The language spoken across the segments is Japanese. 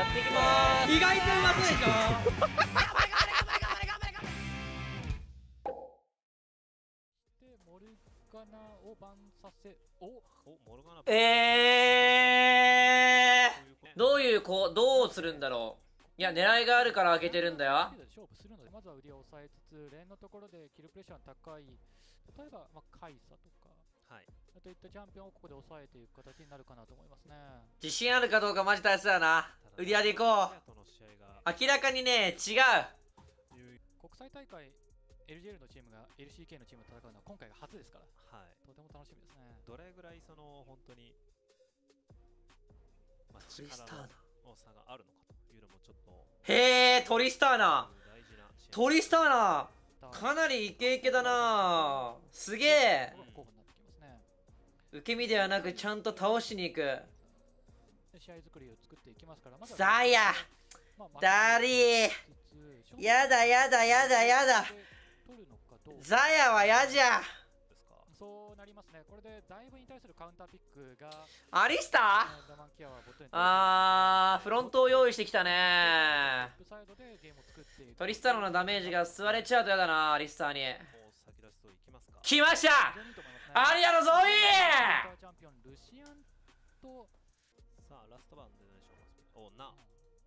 やっていきまーす。 意外とうまそうでしょ。 モルガナをバンさせ、モルガナ。 どうするんだろう。いや、狙いがあるから開けてるんだよ。 勝負するので、まずは売りを抑えつつ、レーンのところでキルプレッシャーの高い、例えば、カイサとか、といったチャンピオンをここで抑えていく形になるかなと思いますね。 自信あるかどうかマジ大切だな。売り屋でいこう。明らかにね、違う。 国際大会 LGL のチームが LCK のチームと戦うのは今回が初ですから、とても楽しみですね。 どれぐらいその本当に、 トリスターナの差があるのかというのもちょっと。 へー、トリスターナ。トリスターナかなりイケイケだな。すげえ。受け身ではなくちゃんと倒しに行く。ザヤダリー、やだやだやだやだ。ザヤはやじゃ。 そうなりますね。これでダイブに対するカウンターピックがアリスター、フロントを用意してきたね。トリスターナのダメージが吸われちゃうとやだな。アリスターに来ました。アリアのゾイー。 チャンピオンルシアンと、 さあラストバンで何でしょうか。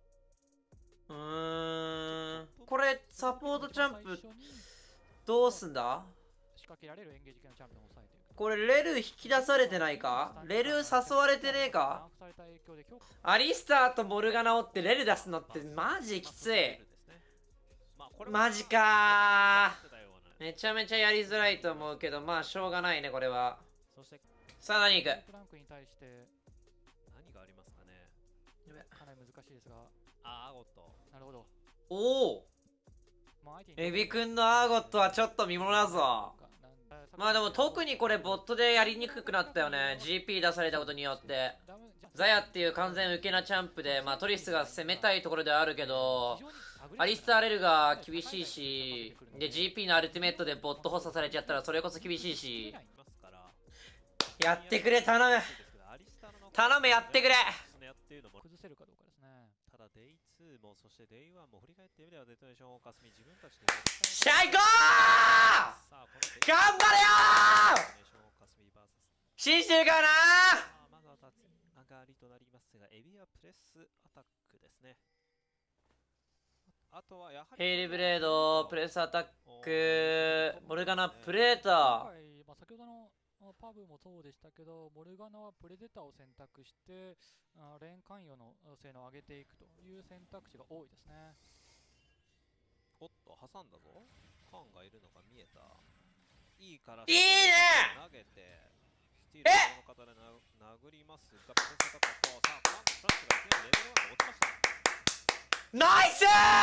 これサポートチャンプどうすんだ。 仕掛けられるエンゲージ系のチャンピオンを抑えていく。 これレル引き出されてないか。レル誘われてねえか。アリスターとモルガナをってレル出すのってマジきつい。マジかー。めちゃめちゃやりづらいと思うけど、まあしょうがないねこれは。さあ何いく。 プランクに対して何がありますかね。 かなり難しいですが、 アーゴット。 なるほど。 おお、エビくんのアーゴットはちょっと見ものだぞ。まあでも特にこれボットでやりにくくなったよね。 GP 出されたことによって。ザヤっていう完全受けなチャンプで、まあトリスが攻めたいところではあるけど、アリスターレルが厳しいし、で GP のアルティメットでボット補佐されちゃったらそれこそ厳しいし、やってくれ頼む頼む、やってくれ。 崩せるかどうかですね。 ただ Day2 もそして Day1 も振り返ってみればデトネーションカスミ自分たちでシャイコー頑張れよー。信じてるからなー。 まずは立ち上がりとなりますが、エビはプレスアタックですね。あとはやはりヘイリブレード、プレスアタック、モルガナプレーター。 先ほどのパブもそうでしたけど、モルガナはプレデターを選択してレーン関与の性能を上げていくという選択肢が多いですね。 おっと挟んだぞ。カンがいるのが見えた。いいからいいね投げてスティールの方で殴りますが、プレスアタックと、さあカンのフラッシュがいきなりレベル1が落ちました。 ナイス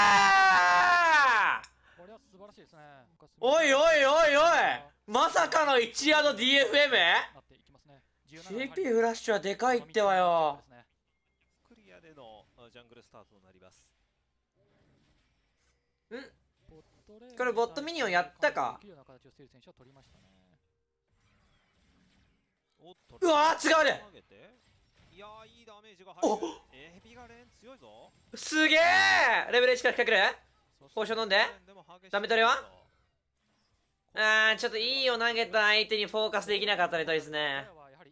ー。 これは素晴らしいですね。 おいおいおいおい、まさかの1ヤード DFM。 GP フラッシュはでかいってわよ。 クリアでのジャングルスタートとなります。 これボットミニオンやったか。うわー違うね。 いやーいいダメージが入る。エビがレーン強いぞ。 すげえ。レベル1からかける。ポーション飲んでダメ取りはちょっといいを投げた相手にフォーカスできなかったね。とですね。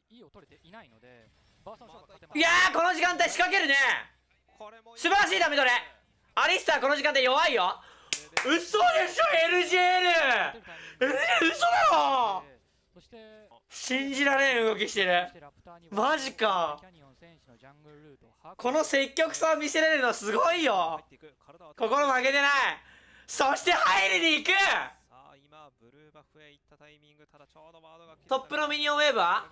いやーこの時間帯仕掛けるね。素晴らしいダメ取れ。アリスターこの時間帯弱いよ。嘘でしょ LGL。 嘘だろ。信じられん動きしてる。マジか。この積極さを見せられるのすごいよ。心負けてない。そして入りに行く。トップのミニオンウェーブは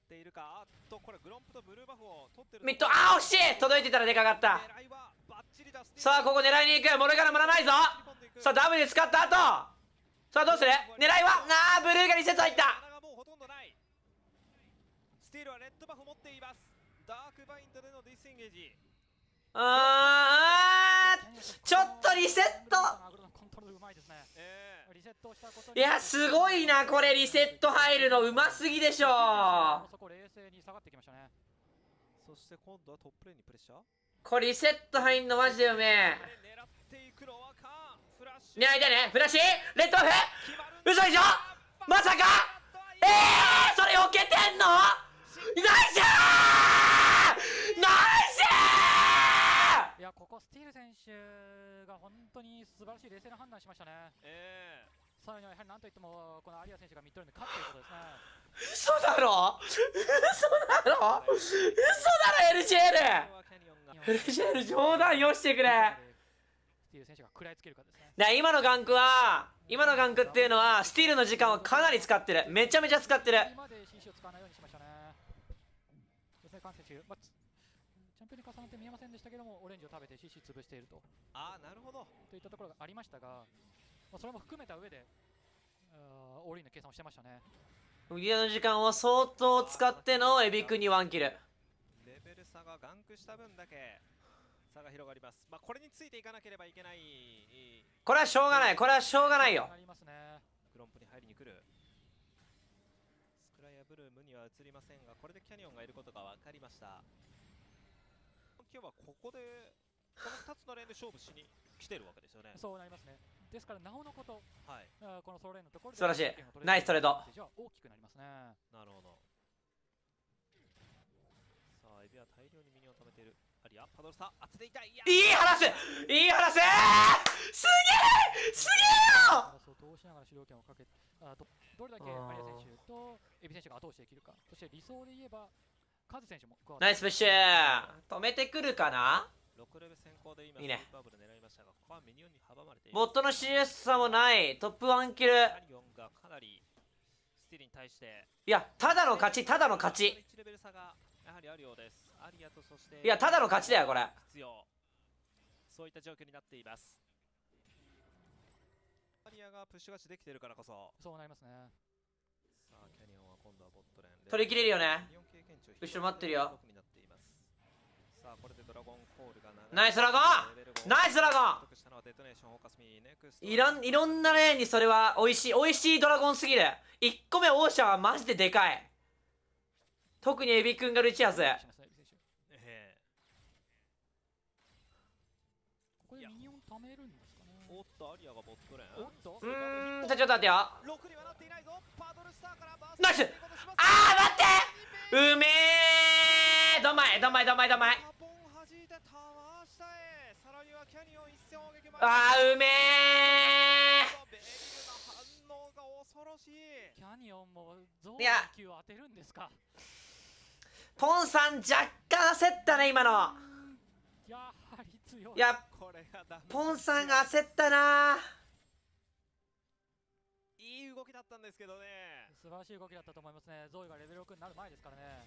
ミッド、惜しい。届いてたらでかかった。さあここ狙いに行く。モルガナもらわないぞ。さあダブで使った後、さあどうする。狙いはブルーがリセット入った。 スティールはレッドバフ持っています。ダークバインドでのディスエンゲージ。 ちょっとリセット。いやすごいなこれ。リセット入るのうますぎでしょ。 そして今度はトップレーンにプレッシャー。 これリセット入んのマジでうめえ。ねえ、痛いね。フラッシュレッドオフ嘘でしょまさかそれ避けてんのナイスナイスいや、ここスティール選手が本当に素晴らしい冷静な判断しましたね。さらにはやはりなんといってもこのアリア選手がミッドレーンで勝っていることですね。 嘘だろLGL 冗談よしてくれ。 スティール選手が食らいつけるかですね。 今のガンクっていうのはスティールの時間をかなり使ってる。めちゃめちゃ使ってる。 今まで CC を使わないようにしましたね。ですね、カン選手、チャンピオンに重ねて見えませんでしたけども、オレンジを食べて CC 潰していると。 なるほど。 といったところがありましたが、それも含めた上で、オールインの計算をしてましたね。 ウディアの時間を相当使ってのエビ君にワンキル。 レベル差がガンクした分だけ差が広がります。これについていかなければいけない。 これはしょうがない。これはしょうがないよ。 グロンプに入りに来る。スクライアブルームには映りませんが、これでキャニオンがいることが分かりました。今日はここでこの2つのレーンで勝負しに来てるわけですよね。 そうなりますね。ですからなおのこと、このソロレーンのところで素晴らしい。ナイストレード。 大きくなりますね。 なるほど。さあエビは大量にミニを貯めている。アリアパドルスタ当てていたい。いい話すげえよ。 そう通しながら主導権をかけどれだけアリア選手とエビ選手が後押しできるか。そして理想で言えばカズ選手もナイスプッシュ止めてくるかな。 6レベル先行で今いいね。 バブル狙いましたが、ここはミニオンに阻まれている。 ボットの CS さもないトップ1キル。 キャニオンがかなりスティールに対していやただの勝ち 1レベル差がやはりあるようです。アリアとそしていやただの勝ちだよこれ。 必要。そういった状況になっています。アリアがプッシュ勝ちできているからこそそうなりますね。 さあキャニオンは今度はボットレーン取り切れるよね。後ろ待ってるよ。 さあこれでドラゴンコールがナイスドラゴンナイスドラゴン。いろんなレーンにそれは美味しいドラゴンすぎる。1個目オーシャンはマジででかい。特にエビ君がルチアス。 ここでミニオン貯めるんですかね。 おっとアリアがボットレーン。 じゃあちょっと待ってよ。ナイス。待ってうめえ。どんまい。うめえ。 キャニオンもゾーンの球を当てるんですか。 ポンさん若干焦ったね今の。 やはり強い。 いやポンさんが焦ったな。 いい動きだったんですけどね。 素晴らしい動きだったと思いますね。ゾーイがレベル6になる前ですからね。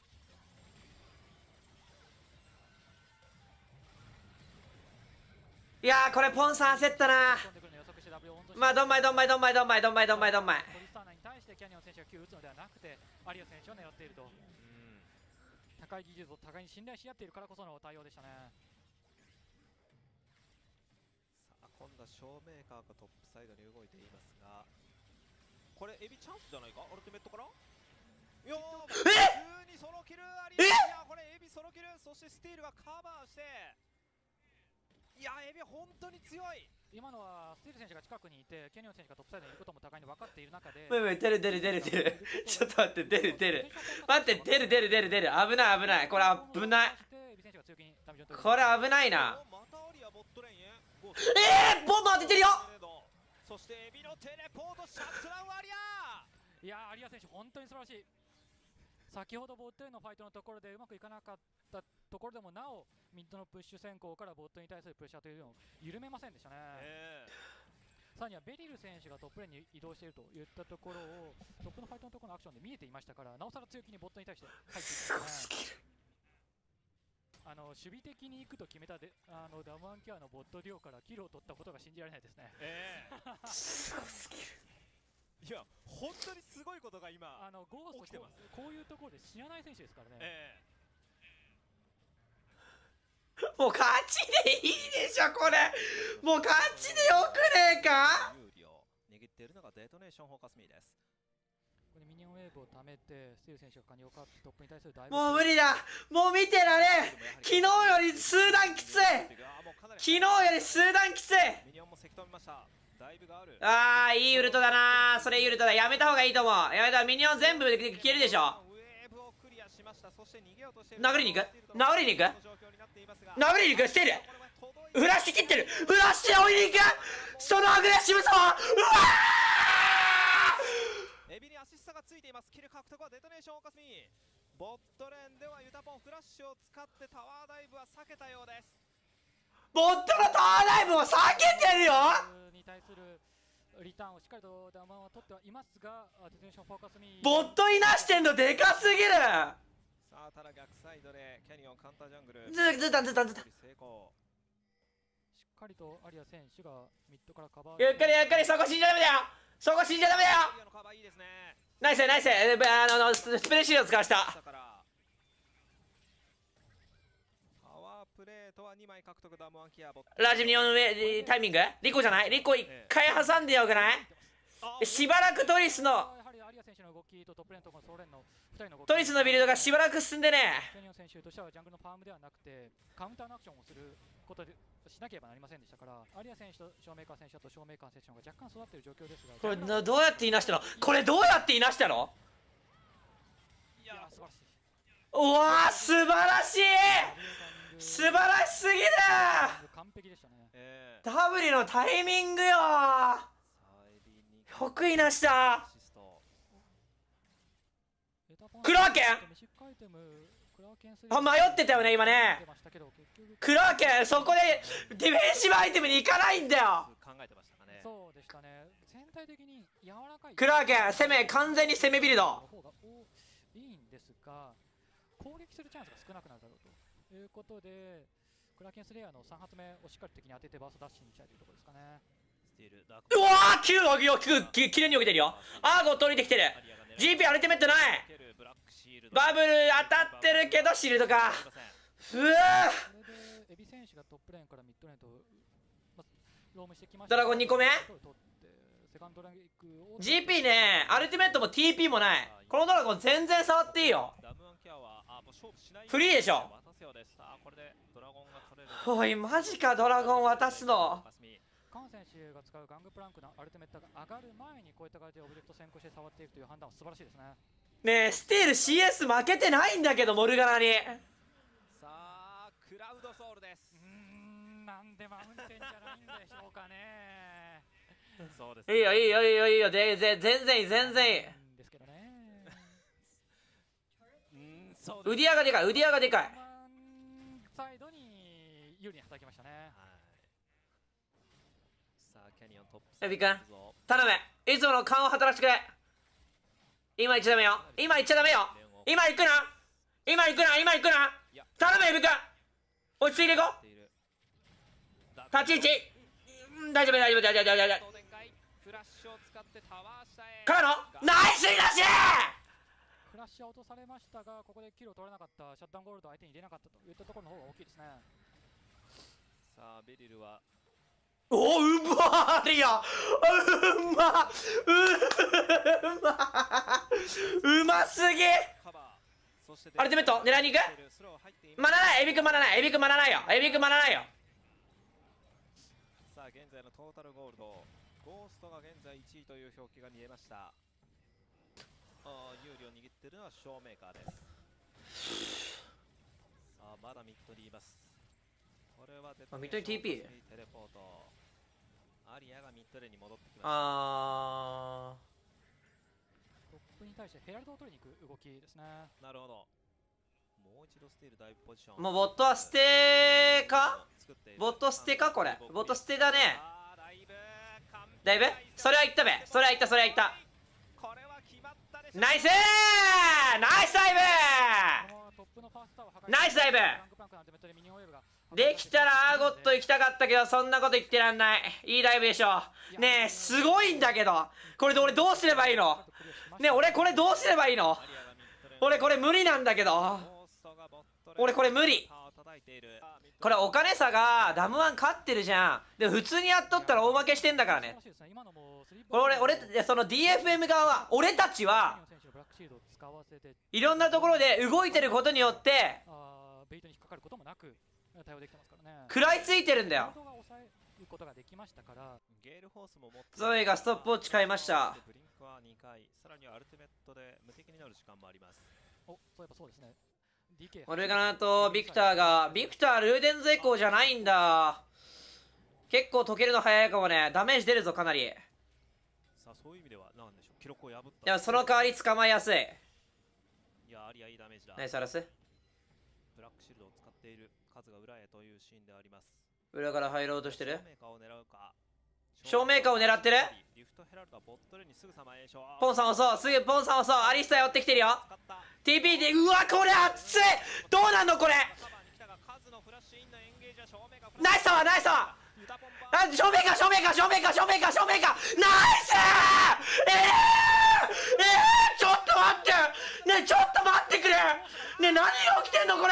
いやこれポンさん焦ったな。どんまい。 ポリスターナに対してキャニオン選手が9打つのではなくてアリア選手を狙っていると。高い技術を互いに信頼し合っているからこその対応でしたね。 さあ今度はショーメーカーがトップサイドに動いていますが、これエビチャンスじゃないか。アルティメットからいや普通にソロキルアリア。いやこれエビソロキル。そしてスティールがカバーして、いやエビ本当に強い。 今のはスティール選手が近くにいてキャニオン選手がトップサイドにいることも互いに分かっている中で、 出るちょっと待って出る危ないこれ危ない。これ危ないな。ボンバー出てるよ。 そしてエビのテレポートシャットダウンアリア。 いやアリア選手本当に素晴らしい。先ほどボットへのファイトのところでうまくいかなかったところでもなおミッドのプッシュ先行からボットに対するプレッシャーというのを緩めませんでしたね。さらにはベリル選手がトップレーンに移動しているといったところをトップのファイトのところのアクションで見えていましたから、なおさら強気にボットに対して入っていきますね。守備的に行くと決めたダムアンキャアのボットデュオからキルを取ったことが信じられないですね。 すごすぎる。 いや本当にすごいことが今ゴーストこういうところで知らない選手ですからね。 もう勝ちでいいでしょこれ。もう勝ちでよくねえか。 有利を握っているのがデトネーションフォーカスミーです。 これミニニオンウェーブを貯めてスティール選手がカニを勝ってトップに対するダイブ。 もう無理だ、もう見てられん。昨日より数段きつい、昨日より数段きつい。ああ、いいウルトだな。それいいウルトだ。やめた方がいいと思う。やめた。ミニオン全部消えるでしょ。殴りに行く、殴りに行く、殴りに行く。スティールフラッシュ切ってる、フラッシュで追いに行く。そのアグレッシブさは、うわー、エビにアシストがついています。キル獲得はデトネーションオカスミ。ボットレーンではユタポンフラッシュを使ってタワーダイブは避けたようです。 ボットのタワーダイブを避けてるよ。 に対するリターンをしっかりとダマンは取ってはいますが、デトネーションフォーカスミボットいなしてんのでかすぎる。 さあただ逆サイドでキャニオンカウンタージャングルずたんしっかりとアリア選手がミッドからカバー。 ゆっくりゆっくり、そこ死んじゃダメだよ、そこ死んじゃダメだよ。ナイスナイス、スペレシールを使わした。ラジミニオンタイミングリコじゃない、リコ一回挟んでよくない。しばらくトリスのビルドがしばらく進んでね。 キャニオン選手としてはジャングルのファームではなくてカウンターのアクションをすることでしなければなりませんでしたから、アリア選手とショーメーカー選手とショーメーカー選手の方が若干育っている状況ですが、 これどうやっていなしたの、これどうやっていなしたの。 いや素晴らしい。 うわー素晴らしい、素晴らしすぎる。 完璧でしたね。 ダブリのタイミングよ。よくいなした。クラーケンあ、迷ってたよね今ね。クラーケンそこでディフェンシブアイテムに行かないんだよ。 そうでしたね。全体的に柔らかいクラーケン攻め、完全に攻めビルドいいんですが、攻撃するチャンスが少なくなるだろうということで、クラーケンスレイヤーの3発目をしっかり敵に当ててバーストダッシュにしたいというところですかね。 うわー9きれいに避けてるよ。アーゴット降りてきてる。 GP アルティメットない。バブル当たってるけどシールドか。うわこれでエビ選手がトップレーンからミッドレーンとロームしてきました。 ドラゴン2個目 GP ね、アルティメットも TP もない。このドラゴン全然触っていいよ。フリーでしょ。おいマジか、ドラゴン渡すの。 カン選手が使うガングプランクのアルティメットが上がる前にこういった感じでオブジェクト先行して触っていくという判断は素晴らしいですね。 ねえスティール CS 負けてないんだけどモルガナに。 さあクラウドソウルです。 なんでマウンテンじゃないんでしょうかね。 そうです、 いいよいいよいいよいいよ、全然いい全然いいですけどね。 ウディアがでかい、ウディアがでかい。 サイドに有利に働きましたね。 エビ君頼む、いつもの勘を働かせてくれ。今行っちゃダメよ、今行っちゃダメよ、今行くな、今行くな、今行くな、頼むエビ君、落ち着いていこう。立ち位置大丈夫大丈夫大丈夫大丈夫。からのナイスいなし。 クラッシュは落とされましたが、ここでキルを取れなかった、シャットダウンゴールド相手に入れなかったといったところの方が大きいですね。 さあベリルはおうまーりよ、うまうますぎ。アルティメット狙いに行く。マナない、エビ君マナない、エビ君マナないよ、エビ君マナないよ。 さあ現在のトータルゴールド、ゴーストが現在1位という表記が見えました。有利を握っているのはショーメーカーです。さあまだミッドにいます。これはミッドに TP テレポート、アリアがミッドレーンに戻ってきました。 トップに対してヘラルドを取りに行く動きですね。 なるほど。もう一度スティールダイブポジション。 もうボットは捨てか、ボット捨てか、これボット捨てだね。だいぶそれは言ったべ、それは言った、それは言った。ナイスー、ナイスダイブ、ナイスダイブ。できたらアーゴット行きたかったけどそんなこと言ってらんない。いいダイブでしょ。ねえすごいんだけど、これで俺どうすればいいの。ねえ俺これどうすればいいの。俺これ無理なんだけど、俺これ無理。 これお金差がダムワン勝ってるじゃん。でも普通にやっとったら大負けしてんだからね。これ俺その DFM 側は、俺たちはいろんなところで動いてることによって食らいついてるんだよ。ゾエがストップウォッチ買いました。 ブリンクは2回、さらにはアルティメットで無敵になる時間もあります。 そういえばそうですね。 オルガナとビクターが、ビクタールーデンズエコーじゃないんだ。結構解けるの早いかもね。ダメージ出るぞかなり。 さあそういう意味ではなんでしょう、記録を破った。 でもその代わり捕まえやすい。 いや、アリアいいダメージだ。 ナイスアラス。 ブラックシールドを使っている数が裏へというシーンであります。 裏から入ろうとしてる。 正面化を狙ってる。 ポンさん遅う、すぐポンさん遅う。アリスタ寄ってきてるよ。 TP で、うわこれ熱い。どうなんのこれ。ナイスだわナイスだわ。正面か正面か正面か正面か正面か。ナイス。ちょっと待ってね、ちょっと待ってくれね。何が起きてんのこれ。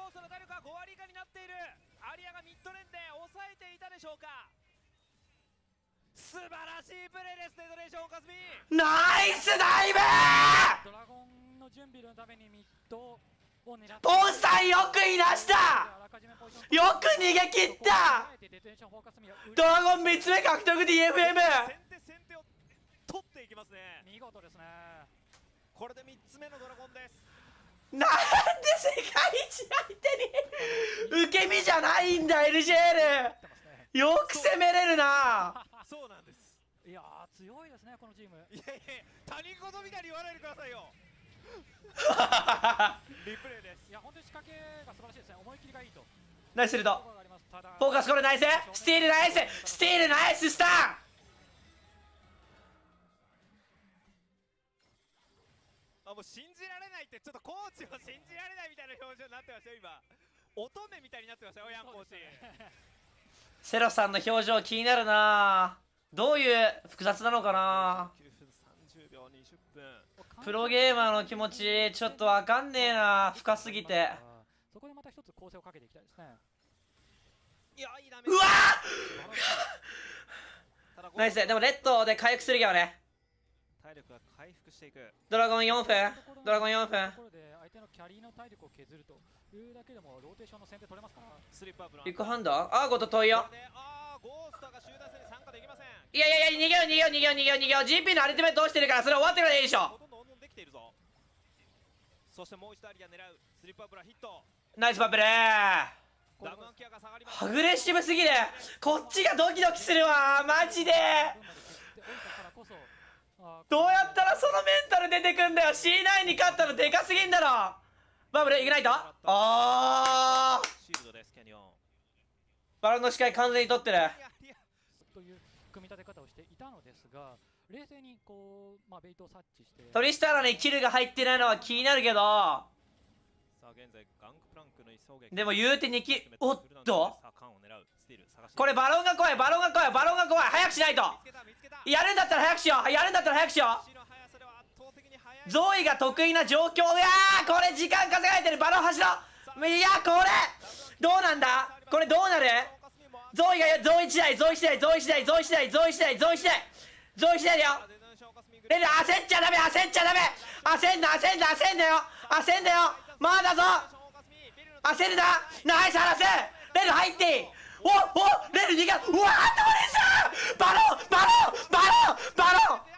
素晴らしいプレーですね、ドネーションカスミ。 ナイスダイブ。 ドラゴンの準備のためにミッドを狙って、 ポンさんよくいなした。よく逃げ切った。ドラゴン3つ目獲得 DFM。 先手を取っていきますね。 見事ですね。 これで3つ目のドラゴンです。 なんで世界一相手に受け身じゃないんだ LJL。 よく攻めれるな。 そうなんです。 いやー強いですねこのチーム。 いやいや、他人事みたいに言わないでくださいよ。リプレイです。 いや本当に仕掛けが素晴らしいですね。思い切りがいいと。 ナイスするとフォーカス、これナイススティールナイススティールナイススタン。 もう信じられないって、ちょっとコーチを信じられないみたいな表情になってましたよ今。乙女みたいになってましたよヤンコーチ。 セロさんの表情気になるな。どういう複雑なのかな。 9分30秒20分。 プロゲーマーの気持ちちょっとわかんねえな、深すぎて。 そこでまた一つ構成をかけていきたいですね。 いや、いいダメ。 うわーナイス。でもレッドで回復するけどね。 体力が回復していく。 ドラゴン4分。ドラゴン4分。 ところで相手のキャリーの体力を削るというだけでもローテーションの先手取れますから。 ビッグハンダーアーゴと遠いよ。 ゴーストが集団戦に参加できません。 いやいやいや、逃げよう逃げよう逃げよう逃げよう逃げよう。 GP のアルティメット落ちてるからそれ終わってからでいいでしょ。 ほとんど温存できているぞ。そしてもう一度アリア狙うスリップアップラヒット。 ナイスバブルー。 ダムアンキアが下がります。 アグレッシブすぎる。こっちがドキドキするわマジで。どうやったらそのメンタル出てくんだよ。 C9 に勝ったのでかすぎんだろ。バブルイグナイト。あーシールドです。キャニオンバロンの視界完全に取ってるという組み立て方をしていたのですが、冷静にこう、ベイトを察知してトリスターナにキルが入ってないのは気になるけど、 さあ現在ガンクプランクの一掃撃でも言うて2キル。おっとさあカンを狙うスティール探して。 これバロンが怖いバロンが怖いバロンが怖い。早くしないと。やるんだったら早くしよう。やるんだったら早くしよう。ゾーイが得意な状況。いやーこれ時間稼がれてる。バロン走ろう。いやこれどうなんだこれどうなる。ゾーイがゾーイ次第ゾーイ次第ゾーイ次第ゾーイ次第ゾーイ次第ゾーイ次第ゾーイ次第だよ。レル焦っちゃダメ焦っちゃダメ。焦んな焦んな焦んなよ焦んなよ。まだぞ焦るな。ナイス離す。レル入っていい。おレル逃げ。うわーっとレスバロンバロンバロンバロン。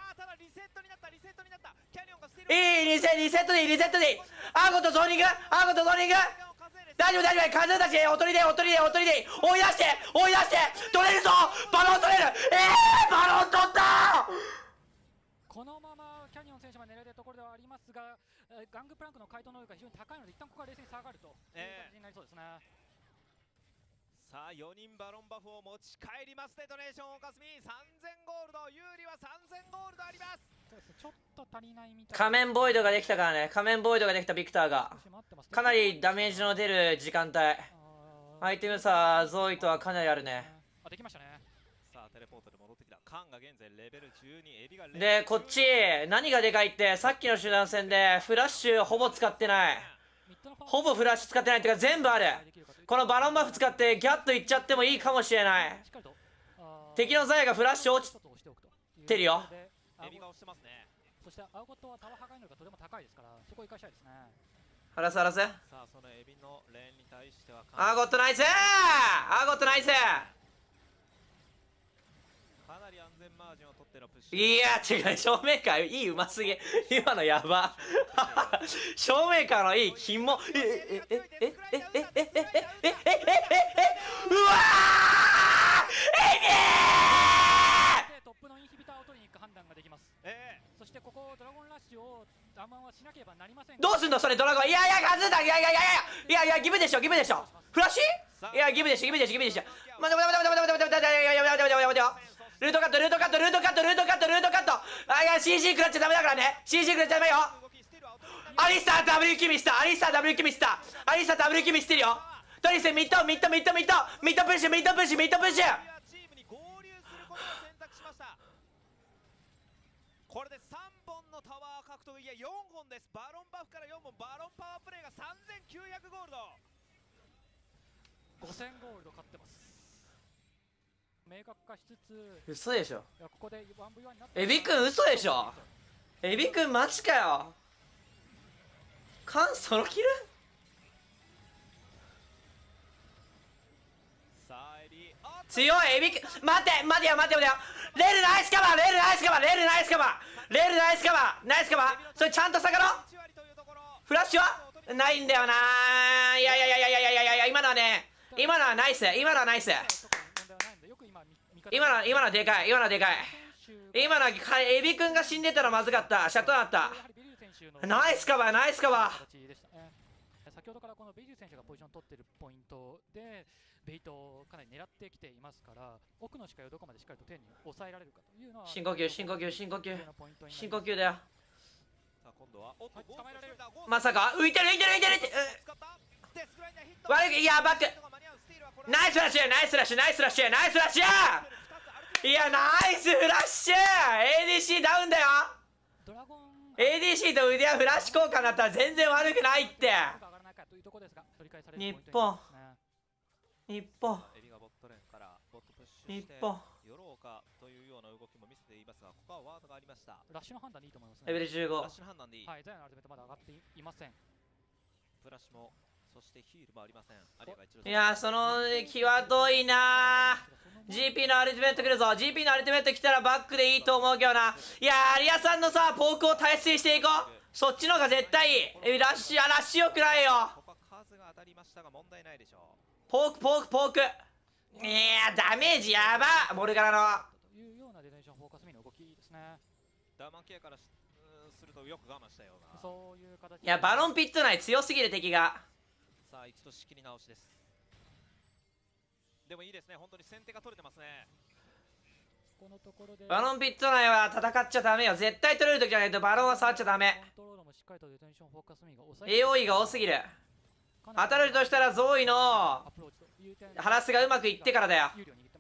いいリセットでいいリセットでいい。アーゴとゾーニングアーゴとゾーニング大丈夫大丈夫。カズーたちおとりでおとりでおとりで追い出して追い出して取れるぞ。バロン取れる。バロン取った。 このままキャニオン選手が狙えるところではありますが、ガングプランクの回答能力が非常に高いので一旦ここは冷静に下がるという形になりそうですね。 さあ4人バロンバフを持ち帰りますデトネーションオカスミ。3000ゴールド有利は3000ゴールドあります。 そうです。ちょっと足りないみたいな。 仮面ボイドができたからね。仮面ボイドができたビクターがかなりダメージの出る時間帯。アイテム差ゾーイとはかなりあるね。 できましたね。 さあテレポートで戻ってきた。カンが現在レベル12、エビがレベルでこっち何がでかいってさっきの集団戦でフラッシュほぼ使ってない。 ほぼフラッシュ使ってないっていうか全部ある。このバロンバフ使ってギャッといっちゃってもいいかもしれない。敵のザヤがフラッシュ落ちてるよ。 エビが押してますね。 そしてアウゴットはタワー破壊能力がとても高いですから、そこを生かしたいですね。 ハラスハラス。さあそのエビのレーンに対してはアーゴットナイス、アーゴットナイス。 かなり安全マージンを取ってのプッシュ。 いや違う、正面からいいうますぎ。今のやば。正面からのいい金も。うわトップのインヒビターを取りに行く判断ができます。そしてここドラゴンラッシュをダマンはしなければなりません。 どうすんのそれドラゴン。いやいやガズだ。いやギブでしょギブでしょ。フラッシュ。いやギブでしょギブでしょギブでしょ。待てルートカットルートカットルートカットルートカットルートカット。あいや CC 食らっちゃダメだからね。 CC 食らっちゃダメよ。アリスター W キミスター、アリスター W キミスター、アリスター W キミスてるよ。とにかくミッドプッシュミッドプッシュミッドプッシュミッドプッシュ。 これで3本のタワー獲得。いや4本です。バロンバフから4本、バロンパワープレイが3900ゴールド、 5000ゴールド勝ってます。明確化しつつ、 嘘でしょ。 ここで 1v1 になってエビくん嘘でしょ。エビくんマジかよ。カンソロキル。強いエビくん。待てよ。レールナイスカバー、レールナイスカバー、レールナイスカバー、レールナイスカバー、ナイスカバー。それちゃんと下がろう。フラッシュはないんだよな。いや今のはね、今のはナイス、今のはナイス、今のはでかい、今のはでかい。今のはエビくんが死んでたらまずかった。シャットだった。ナイスカバー、ナイスカバー。 先ほどからこのベイジュ選手がポジション取ってるポイントでベイトをかなり狙ってきていますから、奥の視界をどこまでしっかりと点に抑えられるかというのは深呼吸深呼吸深呼吸深呼吸だよ。まさか浮いてるって悪い。いやバックナイスフラッシュナイスフラッシュナイスフラッシュナイスフラッシュ。いやナイスフラッシュ。 ADC ダウンだよ。 ADC と腕はフラッシュ効果になったら全然悪くないって。日本日本寄ろうかというような動きも見せていますが、ここはワードがありました。 ラッシュの判断でいいと思いますね。 レベル15。 ラッシュの判断でいい。 はい、ザヤのアルティメットまだ上がっていません。 フラッシュも、そしてヒールもありません。 いやその際どいな。 GP のアルティメット来るぞ。 GP のアルティメット来たらバックでいいと思うけどな。いやアリアさんのさポークを大切にしていこう。そっちの方が絶対いい。ラッシュよくないよ。 ここは数が当たりましたが問題ないでしょう。 ポーク。いやダメージやば。モルガラのというようなデネーションフォーカスミの動きですね。 ダーマンケアからするとよく我慢したような。 そういう形。 いやバロンピット内強すぎる敵が。 さあ一度仕切り直しです。でもいいですね、本当に先手が取れてますね。 このところでバロンピット内は戦っちゃダメよ。絶対取れる時じゃないとバロンは触っちゃダメ。 AOE が多すぎる。当たるとしたらゾーイのハラスがうまくいってからだよ。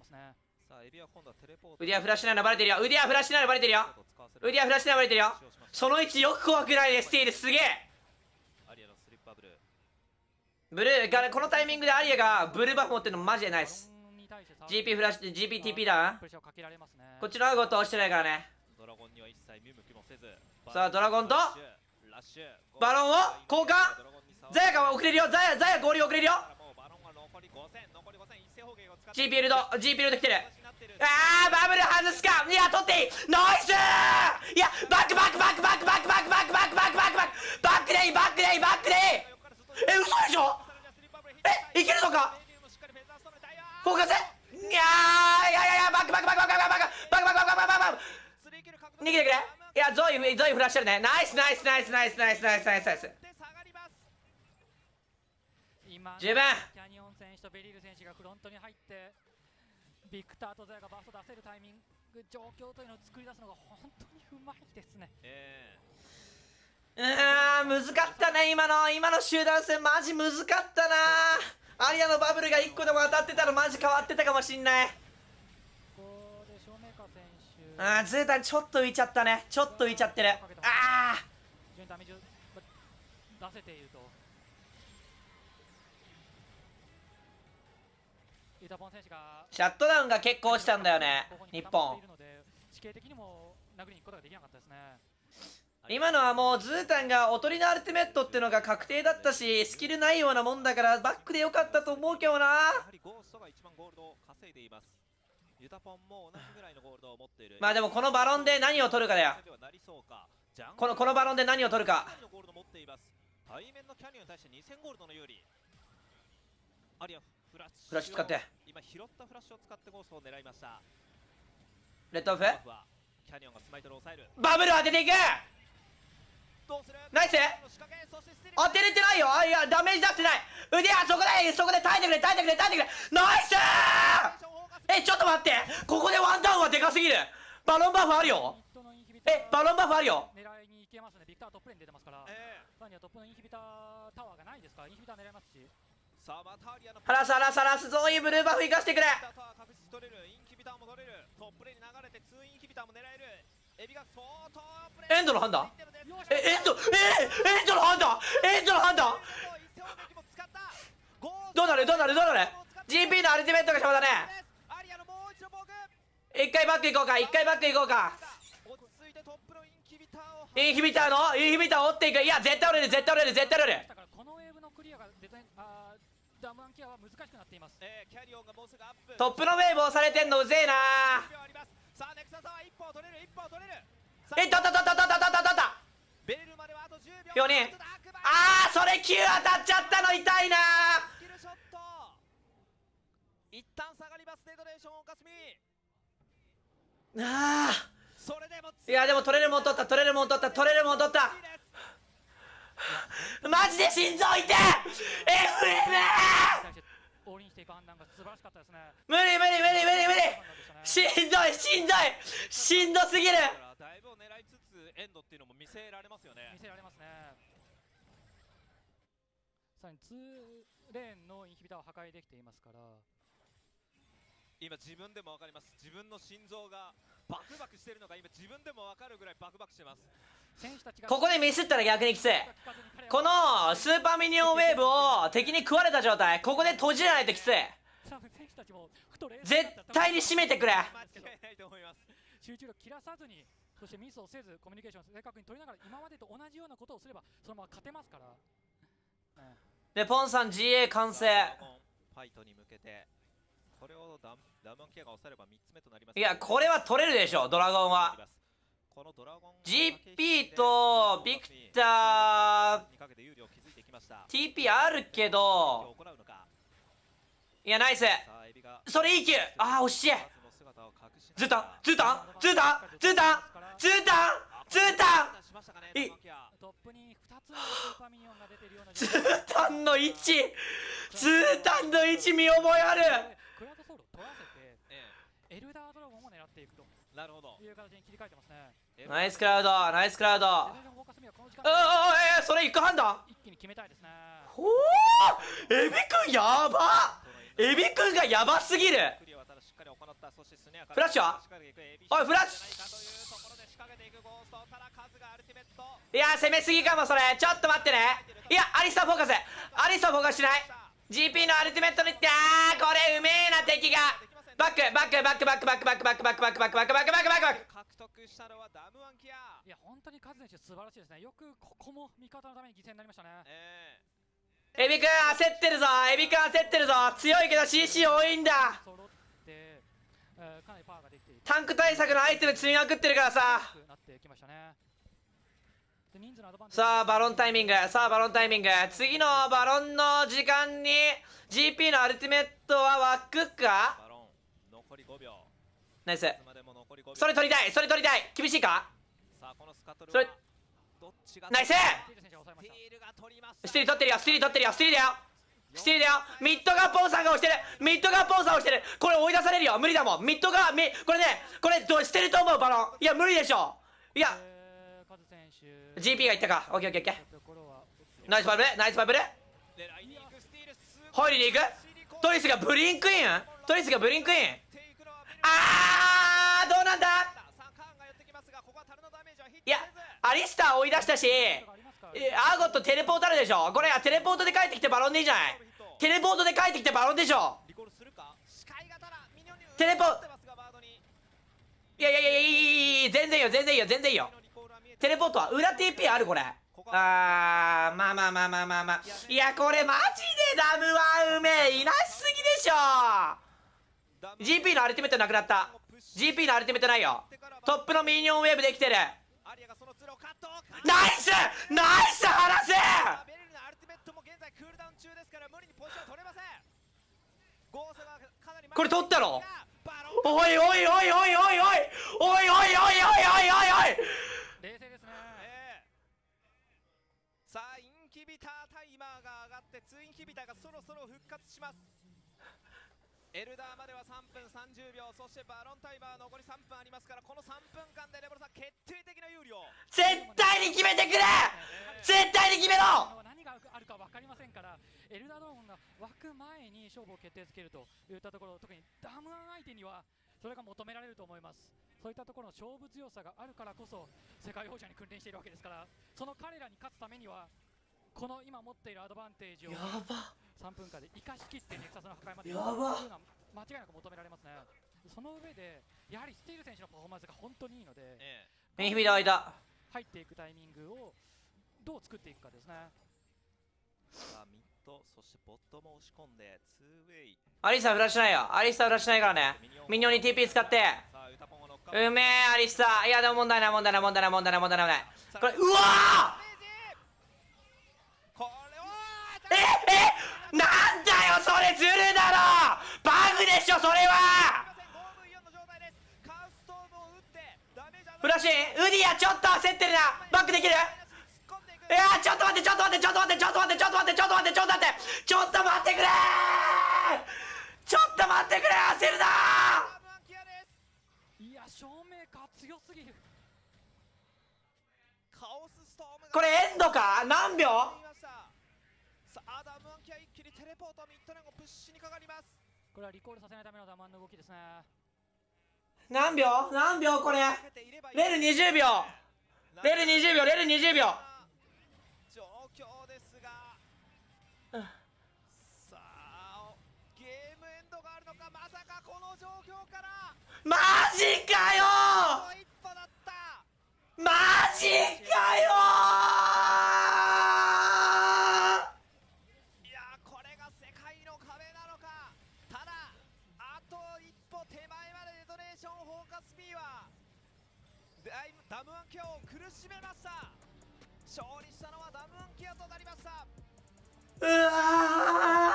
ウディアフラッシュならバレてるよ。ウディアフラッシュならバレてるよ。ウディアフラッシュならバレてるよ。その位置よく怖くないね。スティールすげえ。ブルーこのタイミングでアリアがブルーバフ持ってるのマジでナイス。 GP フラッシュ GPTP だ。こっちのアウゴと押してないからね。さあドラゴンとバロンを交換。ザヤが遅れるよ。ザヤ合流遅れるよ。 GP ルード来てる。あーバブル外すか。いや取っていい。ナイスー。いやバックでいい。え嘘でしょ。いけるのか。フォーカス。いやバック逃げてくれ。いやゾイフラッシュあるね。ナイス十分。 キャニオン選手とベリル選手がフロントに入ってビクターとザヤがバースト出せるタイミング状況というのを作り出すのが本当にうまいですね。 難かったね。今の集団戦マジ難かったな。アリアのバブルが1個でも当たってたらマジ変わってたかもしんない。 ここでショーメーカー選手ズータンちょっと浮いちゃったね。ちょっと浮いちゃってる。 非常にダメージを出せていると。 ユタポン選手がシャットダウンが結構落ちたんだよね日本。 地形的にも殴りに行くことができなかったですね。 今のはもうズータンがおとりのアルティメットっていうのが確定だったし、スキルないようなもんだからバックでよかったと思うけどな。 やはりゴーストが一番ゴールドを稼いでいます。ユタポンも同じぐらいのゴールドを持っている。 まあでもこのバロンで何を取るかだよ。このバロンで何を取るか。 対面のキャニオンに対して2000ゴールドの有利。アリアフラッシュ使って今拾ったフラッシュを使ってゴーストを狙いました。 レッドオフ。 キャニオンがスマイトルを抑える。 バブル当てていく。ナイス。当てれてないよ。いやダメージ出してない。腕はそこで耐えてくれナイスー。ちょっと待って、ここでワンダウンはでかすぎる。バロンバフあるよ。バロンバフあるよ。 狙いに行けますね。ビクタートップレーンに出てますから、さらにはトップのインヒビタータワーがないですから、インヒビター狙いますし、 ハラスゾーイブルーバフ生かしてくれ。 確実取れる。インヒビターも取れる。トップレーンに流れて2インヒビターも狙える。エビが相当エンドの判断。エンドの判断。どうなる GP のアルティメットが邪魔だね。一回バック行こうか。インヒビターを追っていく。いや絶対折れる。 このウェーブのクリアがダムアンケアは難しくなっています。 トップのウェーブ押されてんのうぜえな。4人。それ9当たっちゃったの痛いな。 一旦下がります。デトレーションおかすみ。 いやでも取れるもん取った。マジで心臓痛い。 FM オールインしていく判断が素晴らしかったですね。 無理しんどすぎる。 だいぶ狙いつつエンドっていうのも見せられますよね。 さらに2レーンのインヒビターを破壊できていますから、 今自分でも分かります。自分の心臓がバクバクしてるのが今自分でも分かるぐらいバクバクしてます。 ここでミスったら逆にきつい。このスーパーミニオンウェーブを敵に食われた状態、ここで閉じないときつい。絶対に締めてくれ。 集中力切らさずに、そしてミスをせず、コミュニケーションを正確に取りながら、今までと同じようなことをすればそのまま勝てますから。 でポンさん GA 完成。 ファイトに向けてこれをダムアンケアが抑えれば3つ目となります。 いやこれは取れるでしょ。ドラゴンは GP とビクター TP あるけど、いやナイス。それいい球。惜しい。ズータンの位置見覚えある。 クラウドソウルを取らせて、エルダードラゴンも狙っていくという形に切り替えてますね。 ナイスクラウド。それ一個判断。 一気に決めたいですね。 エビくんやば。エビくんがやばすぎる。フラッシュはフラッシュ。いや攻めすぎかもそれ。ちょっと待ってね。いやアリスターフォーカスしない。 GP のアルティメットにこれうめえな。敵がバック。 いや本当にカズ選手素晴らしいですね。よくここも味方のために犠牲になりましたね。 エビくん焦ってるぞ。強いけど CC 多いんだ。タンク対策のアイテム積みまくってるからさ。さあバロンタイミング。次のバロンの時間に GP のアルティメットは湧くか。ナイス。それ取りたい。厳しいか。それナイス。スティール取ってるよ。スティールだよ。ミッドガーポンさんが押してる。これ追い出されるよ。無理だもん。これしてると思うバロン。いや無理でしょ。いや GP がいったか。オッケー。ナイスバブル。ホイリに行く。トリスがブリンクイン。どうなんだ。いやアリスター追い出したし、アーゴットテレポートあるでしょ。これテレポートで帰ってきてバロンでいいじゃない。テレポートで帰ってきてバロンでしょ。 テレポ、いやいやいやいや、全然いいよ全然いいよ全然いいよ。テレポートは裏 TP あるこれ。まあまあまあまあまあまあ、いやこれマジでダムはうめえ、いなしすぎでしょ。 GP のアルティメットなくなった。 GP のアルティメットないよ。トップのミニオンウェーブできてる。ナイスナイス離せ。これ取ったろ。おいおいおいおいおいおいおいおいおいおいおいおいおい冷静ですね。 さあインヒビタータイマーが上がってツインヒビターがそろそろ復活します。エルダーまでは3分30秒、そしてバロンタイマー残り3分ありますから、この3分間でレボルさん決定的な有利を絶対に決めてくれ。絶対に決めろ。 何があるか分かりませんから、エルダードーンが湧く前に勝負を決定づけるといったところ、特にダムアン相手にはそれが求められると思います。そういったところの勝負強さがあるからこそ世界王者に訓練しているわけですから、その彼らに勝つためにはこの今持っているアドバンテージを3分間で生かしきってネクサスの破壊までやるというのは間違いなく求められますね。その上でやはりスティール選手のパフォーマンスが本当にいいので、 インヒビター間入っていくタイミングをどう作っていくかですね。 さあミッド、そしてボットも押し込んでツーウェイ。 アリスターフラッシュないよ。アリスターフラッシュないからね。ミニオンに TP 使って。うめえアリスター。いやでも問題ない問題ない問題ない問題ない問題ない。これうわーなんだよそれずるだろ。バグでしょそれは。フラッシュインウディアちょっと焦ってるな。バックできる。いやちょっと待ってちょっと待ってちょっと待ってちょっと待ってちょっと待ってちょっと待ってちょっと待ってちょっと待ってくれちょっと待ってくれ焦るな。 いや正面が強すぎる。 これエンドか何秒。 さあダムアンキア一気にテレポートミッドレンをプッシュにかかります。 これはリコールさせないためのダムアンの動きですね。 何秒何秒これ。レル20秒レル20秒レル20秒状況ですが、さあゲームエンドがあるのか。まさかこの状況からマジかよ一歩だった。 マジかよいやこれが世界の壁なのか。ただあと一歩手前までデトネーションフォーカス P はダムアンキアを苦しめました。勝利したのはダムアンキアとなりました。 うわ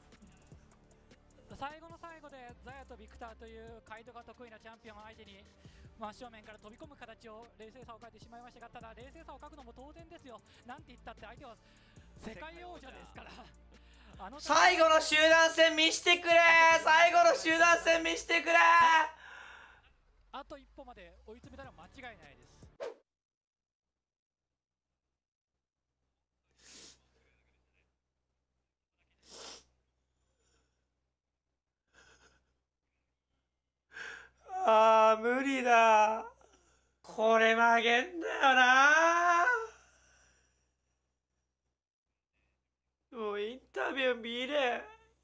最後の最後でザヤとビクターというカイドが得意なチャンピオン相手に真正面から飛び込む形を冷静さを欠いてしまいましたが、ただ冷静さを欠くのも当然ですよ。なんて言ったって相手は世界王者ですから最後の集団戦見してくれ。最後の集団戦見してくれ。 あと一歩まで追い詰めたら間違いないです。 あー無理だこれ曲げんだよな。もうインタビュー見れ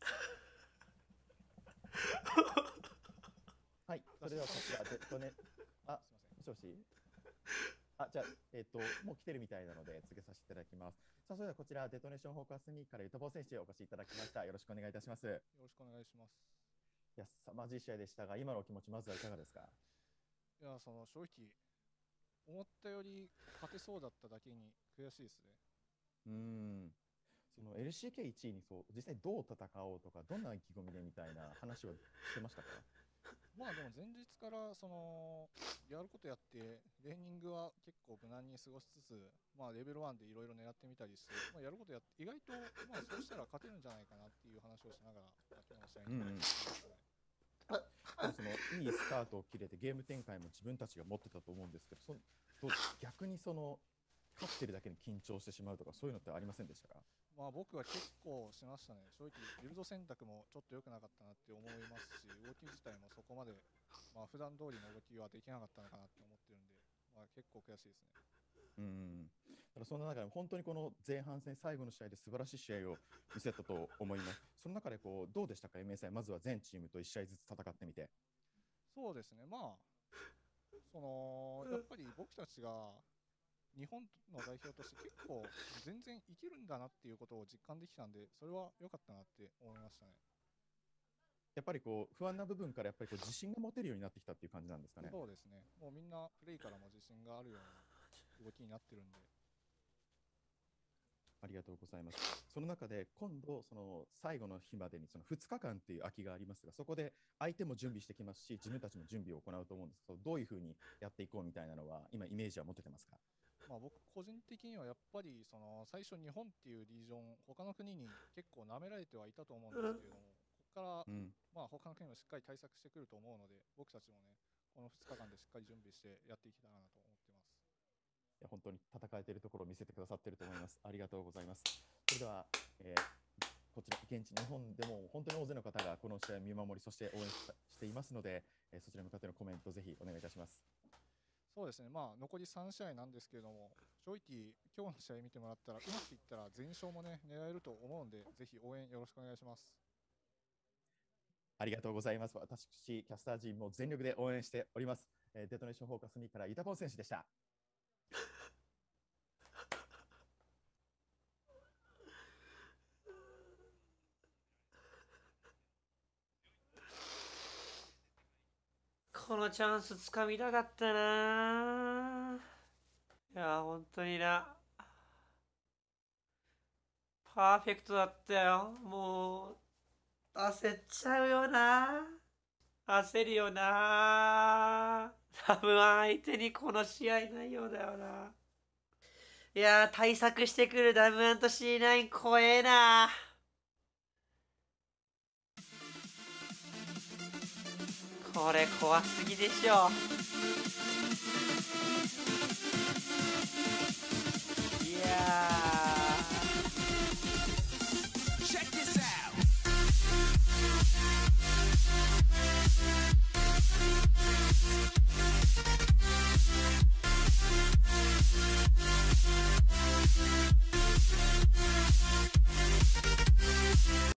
はい、それではこちら、あ、もしもしあ、じゃあ、もう来てるみたいなので、告げさせていただきます。さあ、それではこちら、デトネーションフォーカス2からユトボー選手お越しいただきました。よろしくお願いいたします。よろしくお願いします。 いや、凄まじい試合でしたが、今のお気持ち、まずはいかがですか。 いや、正直、思ったより勝てそうだっただけに悔しいですね。 その LCK1 位に実際どう戦おうとか、どんな意気込みでみたいな話はしてましたか。 まあでも前日からやることやってレーニングは結構無難に過ごしつつ、まあレベル1でいろいろ狙ってみたりして、まあ、やることやって意外とまあそうしたら勝てるんじゃないかなっていう話をしながら今日の試合に臨んでましたね。 いいスタートを切れてゲーム展開も自分たちが持ってたと思うんですけど、逆に勝ってるだけに緊張してしまうとかそういうのってありませんでしたか。 まあ僕は結構しましたね。正直ビルド選択もちょっと良くなかったなって思いますし、動き自体もそこまでまあ普段通りの動きはできなかったのかなって思ってるんで、まあ結構悔しいですね。 ただその中で本当にこの前半戦最後の試合で素晴らしい試合を見せたと思います。その中でこうどうでしたか、MSI、まずは全チームと1試合ずつ戦ってみて。 そうですね、まあ、やっぱり僕たちが日本の代表として結構全然いけるんだなっていうことを実感できたんで、それは良かったなって思いましたね。 やっぱりこう不安な部分からやっぱりこう自信が持てるようになってきたっていう感じなんですかね。 そうですね、もうみんなプレイからも自信があるような動きになってるんで。 ありがとうございます。その中で今度その最後の日までにその2日間っていう空きがありますが、そこで相手も準備してきますし、自分たちも準備を行うと思うんですけど、どういうふうにやっていこうみたいなのは今イメージは持ててますか？ まあ僕個人的にはやっぱり最初日本っていうリージョン、他の国に結構舐められてはいたと思うんですけれども、ここからまあ他の国もしっかり対策してくると思うので、僕たちもねこの2日間でしっかり準備してやっていけたらなと思ってます。 いや本当に戦えているところを見せてくださっていると思います。ありがとうございます。それでは、こちら現地日本でも本当に大勢の方がこの試合を見守り、そして応援していますので、そちらに向かってのコメントぜひお願いいたします。 そうですね、まあ残り3試合なんですけれども、正直今日の試合見てもらったらうまくいったら全勝もね狙えると思うんで、ぜひ応援よろしくお願いします。 ありがとうございます。私キャスター陣も全力で応援しております。デトネーションフォーカス2からユタポン選手でした。 このチャンスつかみたかったな。いや本当にな、パーフェクトだったよ。もう焦っちゃうよな、焦るよな。多分相手にこの試合内容だよな。いや対策してくるダムアント C9 怖えな。これ怖すぎでしょ。いやー